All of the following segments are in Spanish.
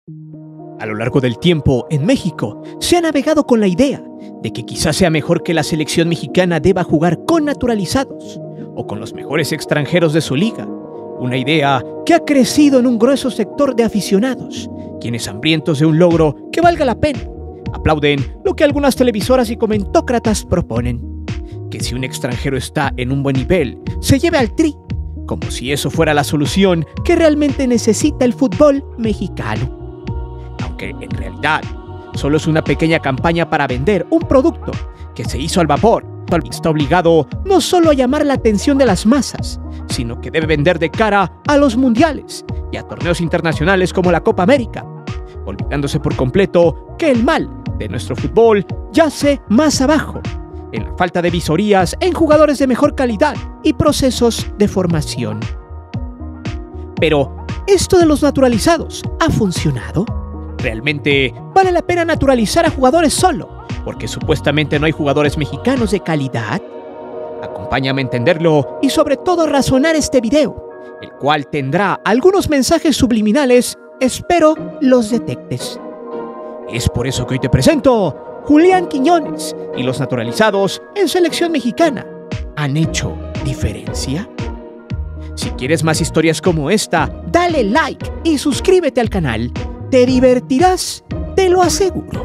A lo largo del tiempo, en México, se ha navegado con la idea de que quizás sea mejor que la selección mexicana deba jugar con naturalizados o con los mejores extranjeros de su liga. Una idea que ha crecido en un grueso sector de aficionados, quienes hambrientos de un logro que valga la pena, aplauden lo que algunas televisoras y comentócratas proponen. Que si un extranjero está en un buen nivel, se lleve al Tri, como si eso fuera la solución que realmente necesita el fútbol mexicano. Aunque en realidad solo es una pequeña campaña para vender un producto que se hizo al vapor. Está obligado no solo a llamar la atención de las masas, sino que debe vender de cara a los mundiales y a torneos internacionales como la Copa América, olvidándose por completo que el mal de nuestro fútbol yace más abajo, en la falta de visorías en jugadores de mejor calidad y procesos de formación. Pero, ¿esto de los naturalizados ha funcionado? ¿Realmente vale la pena naturalizar a jugadores solo porque supuestamente no hay jugadores mexicanos de calidad? Acompáñame a entenderlo y sobre todo a razonar este video, el cual tendrá algunos mensajes subliminales, espero los detectes. Es por eso que hoy te presento Julián Quiñones y los naturalizados en selección mexicana. ¿Han hecho diferencia? Si quieres más historias como esta, dale like y suscríbete al canal. Te divertirás, te lo aseguro.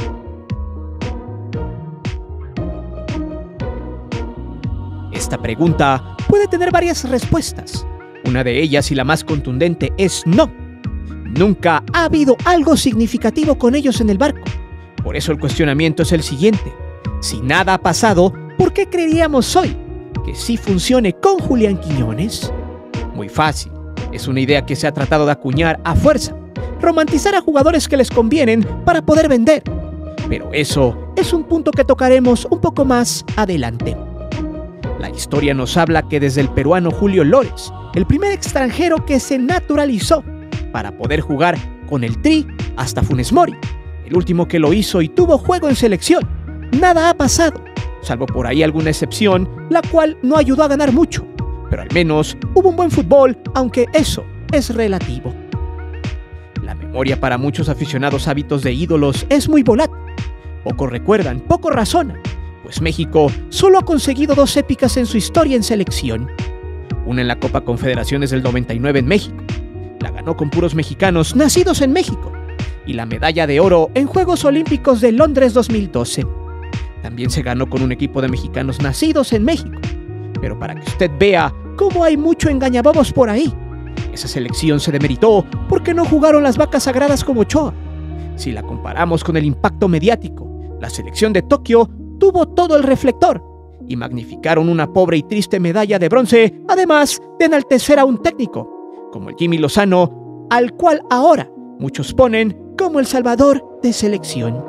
Esta pregunta puede tener varias respuestas. Una de ellas, y la más contundente, es no. Nunca ha habido algo significativo con ellos en el barco. Por eso el cuestionamiento es el siguiente. Si nada ha pasado, ¿por qué creeríamos hoy que sí funcione con Julián Quiñones? Muy fácil. Es una idea que se ha tratado de acuñar a fuerza. Romantizar a jugadores que les convienen para poder vender. Pero eso es un punto que tocaremos un poco más adelante. La historia nos habla que desde el peruano Julio Lores, el primer extranjero que se naturalizó para poder jugar con el Tri, hasta Funes Mori, el último que lo hizo y tuvo juego en selección, nada ha pasado, salvo por ahí alguna excepción, la cual no ayudó a ganar mucho, pero al menos hubo un buen fútbol, aunque eso es relativo. La memoria para muchos aficionados hábitos de ídolos es muy volátil. Pocos recuerdan, pocos razonan, pues México solo ha conseguido 2 épicas en su historia en selección. Una en la Copa Confederaciones del 99 en México. La ganó con puros mexicanos nacidos en México. Y la medalla de oro en Juegos Olímpicos de Londres 2012. También se ganó con un equipo de mexicanos nacidos en México. Pero para que usted vea cómo hay mucho engañabobos por ahí, esa selección se demeritó porque no jugaron las vacas sagradas como Ochoa. Si la comparamos con el impacto mediático, la selección de Tokio tuvo todo el reflector y magnificaron una pobre y triste medalla de bronce, además de enaltecer a un técnico, como el Jimmy Lozano, al cual ahora muchos ponen como el salvador de selección.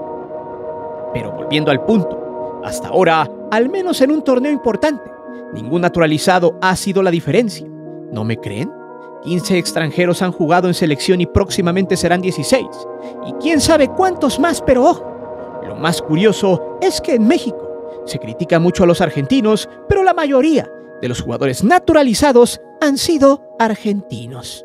Pero volviendo al punto, hasta ahora, al menos en un torneo importante, ningún naturalizado ha sido la diferencia. ¿No me creen? 15 extranjeros han jugado en selección y próximamente serán 16. Y quién sabe cuántos más, pero ojo, lo más curioso es que en México se critica mucho a los argentinos, pero la mayoría de los jugadores naturalizados han sido argentinos.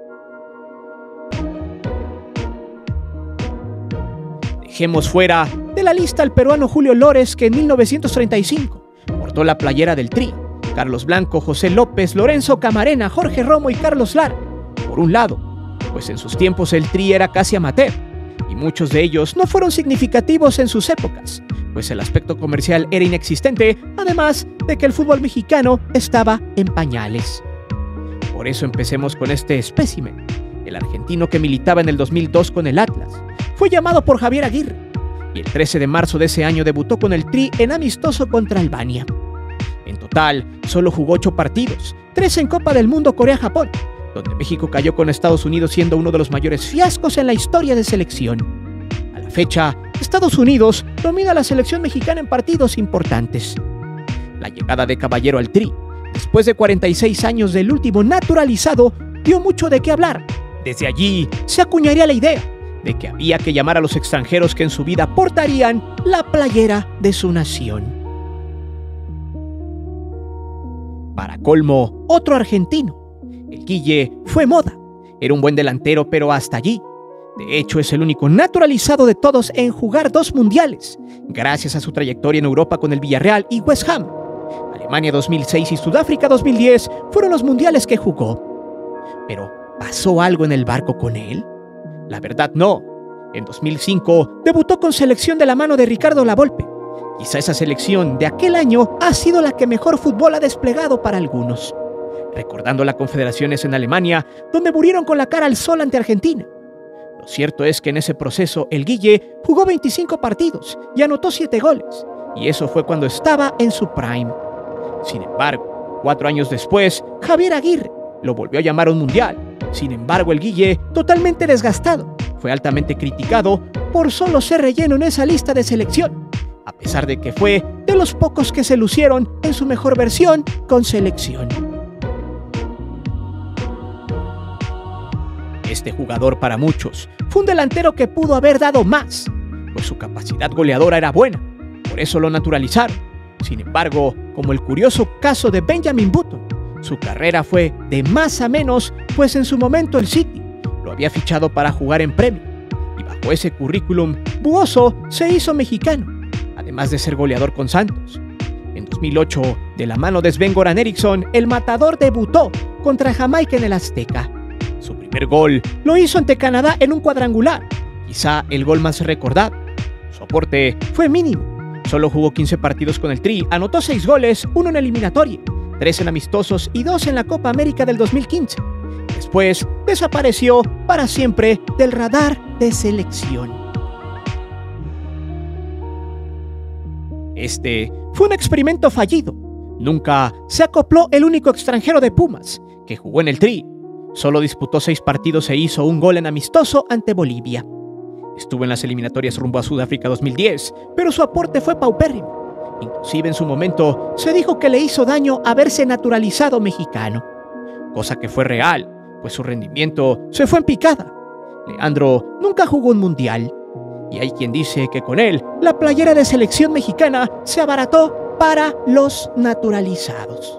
Dejemos fuera de la lista al peruano Julio Lores, que en 1935 portó la playera del Tri. Carlos Blanco, José López, Lorenzo Camarena, Jorge Romo y Carlos Lara. Por un lado, pues en sus tiempos el Tri era casi amateur, y muchos de ellos no fueron significativos en sus épocas, pues el aspecto comercial era inexistente, además de que el fútbol mexicano estaba en pañales. Por eso empecemos con este espécimen. El argentino que militaba en el 2002 con el Atlas fue llamado por Javier Aguirre, y el 13 de marzo de ese año debutó con el Tri en amistoso contra Albania. En total, solo jugó 8 partidos, 3 en Copa del Mundo Corea-Japón, donde México cayó con Estados Unidos siendo uno de los mayores fiascos en la historia de selección. A la fecha, Estados Unidos domina a la selección mexicana en partidos importantes. La llegada de Caballero al Tri, después de 46 años del último naturalizado, dio mucho de qué hablar. Desde allí se acuñaría la idea de que había que llamar a los extranjeros que en su vida portarían la playera de su nación. Para colmo, otro argentino. El Guille fue moda. Era un buen delantero, pero hasta allí. De hecho, es el único naturalizado de todos en jugar 2 mundiales, gracias a su trayectoria en Europa con el Villarreal y West Ham. Alemania 2006 y Sudáfrica 2010 fueron los mundiales que jugó. Pero, ¿pasó algo en el barco con él? La verdad, no. En 2005 debutó con selección de la mano de Ricardo Lavolpe. Quizá esa selección de aquel año ha sido la que mejor fútbol ha desplegado para algunos. Recordando las confederaciones en Alemania, donde murieron con la cara al sol ante Argentina. Lo cierto es que en ese proceso el Guille jugó 25 partidos y anotó 7 goles, y eso fue cuando estaba en su prime. Sin embargo, 4 años después, Javier Aguirre lo volvió a llamar a un mundial. Sin embargo, el Guille, totalmente desgastado, fue altamente criticado por solo ser relleno en esa lista de selección, a pesar de que fue de los pocos que se lucieron en su mejor versión con selección. Este jugador para muchos fue un delantero que pudo haber dado más, pues su capacidad goleadora era buena, por eso lo naturalizaron. Sin embargo, como el curioso caso de Benjamin Button, su carrera fue de más a menos, pues en su momento el City lo había fichado para jugar en Premier, y bajo ese currículum, Buoso se hizo mexicano, además de ser goleador con Santos. En 2008, de la mano de Sven-Göran Eriksson, el matador debutó contra Jamaica en el Azteca. Su primer gol lo hizo ante Canadá en un cuadrangular, quizá el gol más recordado. Su aporte fue mínimo, solo jugó 15 partidos con el Tri, anotó 6 goles, 1 en eliminatoria, 3 en amistosos y 2 en la Copa América del 2015. Después desapareció para siempre del radar de selección. Este fue un experimento fallido. Nunca se acopló el único extranjero de Pumas que jugó en el Tri. Solo disputó 6 partidos e hizo un gol en amistoso ante Bolivia. Estuvo en las eliminatorias rumbo a Sudáfrica 2010, pero su aporte fue paupérrimo. Inclusive en su momento se dijo que le hizo daño haberse naturalizado mexicano, cosa que fue real, pues su rendimiento se fue en picada. Leandro nunca jugó un mundial, y hay quien dice que con él la playera de selección mexicana se abarató para los naturalizados.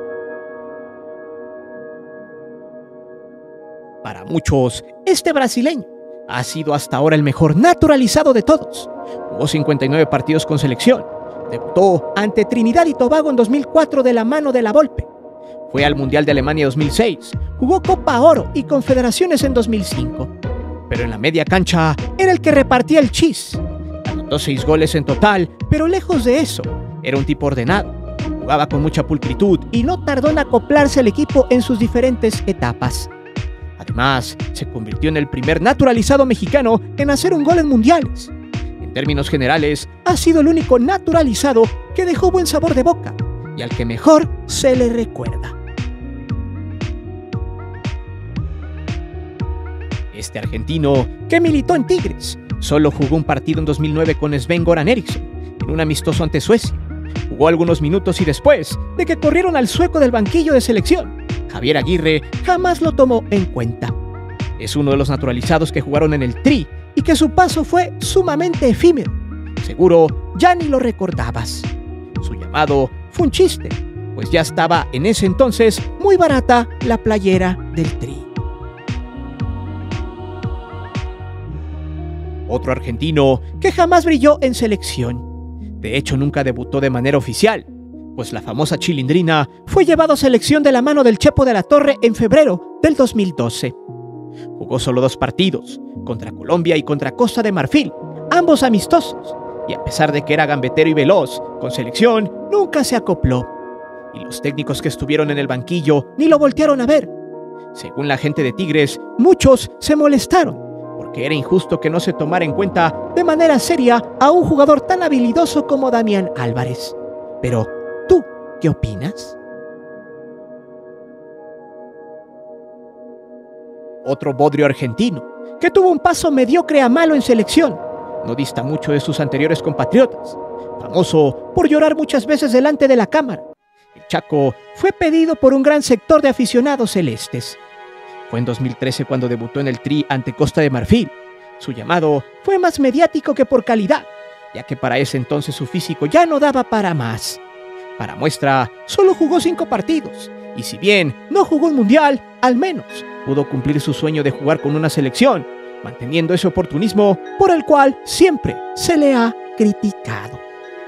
Para muchos, este brasileño ha sido hasta ahora el mejor naturalizado de todos. Jugó 59 partidos con selección. Debutó ante Trinidad y Tobago en 2004 de la mano de Lavolpe. Fue al Mundial de Alemania 2006. Jugó Copa Oro y Confederaciones en 2005. Pero en la media cancha era el que repartía el chis. Anotó 6 goles en total, pero lejos de eso, era un tipo ordenado. Jugaba con mucha pulcritud y no tardó en acoplarse al equipo en sus diferentes etapas. Además, se convirtió en el primer naturalizado mexicano en hacer un gol en mundiales. En términos generales, ha sido el único naturalizado que dejó buen sabor de boca y al que mejor se le recuerda. Este argentino, que militó en Tigres, solo jugó un partido en 2009 con Sven-Göran Eriksson, en un amistoso ante Suecia. Jugó algunos minutos y después de que corrieron al sueco del banquillo de selección, Javier Aguirre jamás lo tomó en cuenta. Es uno de los naturalizados que jugaron en el Tri y que su paso fue sumamente efímero. Seguro ya ni lo recordabas. Su llamado fue un chiste, pues ya estaba en ese entonces muy barata la playera del Tri. Otro argentino que jamás brilló en selección. De hecho, nunca debutó de manera oficial, pues la famosa chilindrina fue llevado a selección de la mano del Chepo de la Torre en febrero del 2012. Jugó solo 2 partidos, contra Colombia y contra Costa de Marfil, ambos amistosos, y a pesar de que era gambetero y veloz, con selección nunca se acopló. Y los técnicos que estuvieron en el banquillo ni lo voltearon a ver. Según la gente de Tigres, muchos se molestaron, porque era injusto que no se tomara en cuenta de manera seria a un jugador tan habilidoso como Damián Álvarez. Pero, ¿tú qué opinas? Otro bodrio argentino, que tuvo un paso mediocre a malo en selección, no dista mucho de sus anteriores compatriotas, famoso por llorar muchas veces delante de la cámara. El Chaco fue pedido por un gran sector de aficionados celestes. Fue en 2013 cuando debutó en el Tri ante Costa de Marfil. Su llamado fue más mediático que por calidad, ya que para ese entonces su físico ya no daba para más. Para muestra, solo jugó 5 partidos, y si bien no jugó un mundial, al menos pudo cumplir su sueño de jugar con una selección, manteniendo ese oportunismo por el cual siempre se le ha criticado.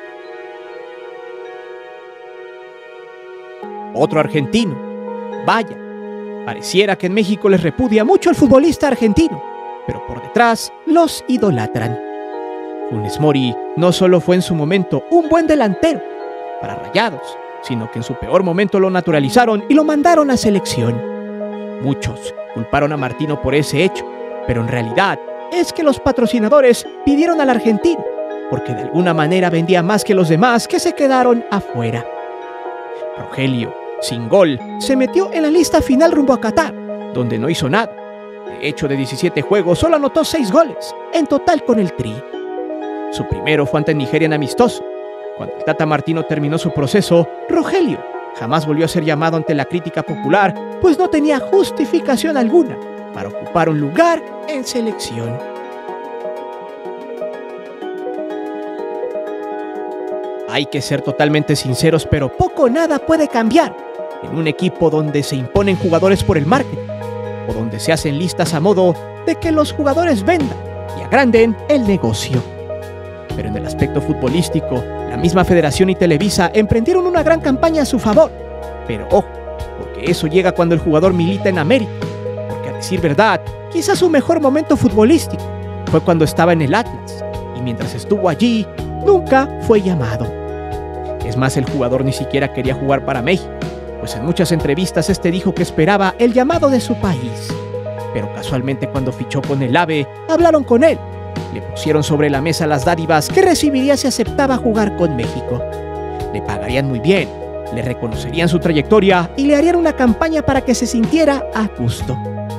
Otro argentino. Vaya, pareciera que en México les repudia mucho al futbolista argentino, pero por detrás los idolatran. Funes Mori no solo fue en su momento un buen delantero para Rayados, sino que en su peor momento lo naturalizaron y lo mandaron a selección. Muchos culparon a Martino por ese hecho, pero en realidad es que los patrocinadores pidieron al argentino, porque de alguna manera vendía más que los demás que se quedaron afuera. Rogelio, sin gol, se metió en la lista final rumbo a Qatar, donde no hizo nada. De hecho, de 17 juegos solo anotó 6 goles, en total con el Tri. Su primero fue ante Nigeria en amistoso. Cuando el Tata Martino terminó su proceso, Rogelio jamás volvió a ser llamado ante la crítica popular, pues no tenía justificación alguna para ocupar un lugar en selección. Hay que ser totalmente sinceros, pero poco o nada puede cambiar en un equipo donde se imponen jugadores por el marketing o donde se hacen listas a modo de que los jugadores vendan y agranden el negocio. Pero en el aspecto futbolístico, la misma Federación y Televisa emprendieron una gran campaña a su favor. Pero ojo, porque eso llega cuando el jugador milita en América. Porque a decir verdad, quizás su mejor momento futbolístico fue cuando estaba en el Atlas, y mientras estuvo allí, nunca fue llamado. Es más, el jugador ni siquiera quería jugar para México, pues en muchas entrevistas dijo que esperaba el llamado de su país. Pero casualmente cuando fichó con el AVE, hablaron con él. Le pusieron sobre la mesa las dádivas que recibiría si aceptaba jugar con México. Le pagarían muy bien, le reconocerían su trayectoria y le harían una campaña para que se sintiera a gusto.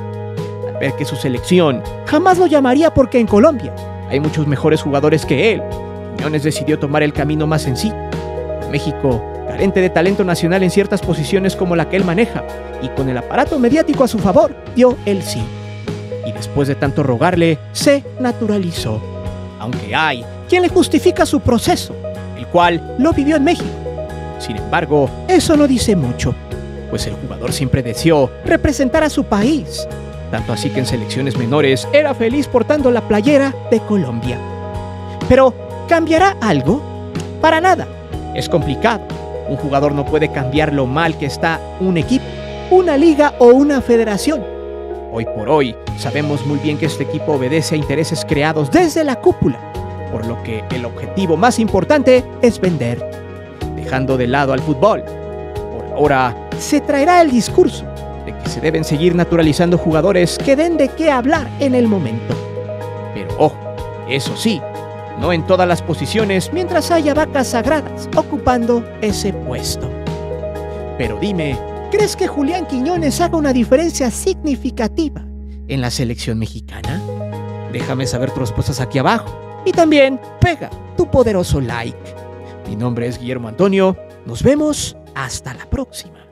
Al ver que su selección jamás lo llamaría porque en Colombia hay muchos mejores jugadores que él, Quiñones decidió tomar el camino más sencillo. México, carente de talento nacional en ciertas posiciones como la que él maneja, y con el aparato mediático a su favor, dio el sí. Y después de tanto rogarle, se naturalizó. Aunque hay quien le justifica su proceso, el cual lo vivió en México. Sin embargo, eso no dice mucho, pues el jugador siempre deseó representar a su país. Tanto así que en selecciones menores era feliz portando la playera de Colombia. Pero, ¿cambiará algo? Para nada. Es complicado. Un jugador no puede cambiar lo mal que está un equipo, una liga o una federación. Hoy por hoy, sabemos muy bien que este equipo obedece a intereses creados desde la cúpula, por lo que el objetivo más importante es vender, dejando de lado al fútbol. Por ahora, se traerá el discurso de que se deben seguir naturalizando jugadores que den de qué hablar en el momento. Pero ojo, eso sí, no en todas las posiciones mientras haya vacas sagradas ocupando ese puesto. Pero dime, ¿crees que Julián Quiñones haga una diferencia significativa en la selección mexicana? Déjame saber tus respuestas aquí abajo y también pega tu poderoso like. Mi nombre es Guillermo Antonio, nos vemos hasta la próxima.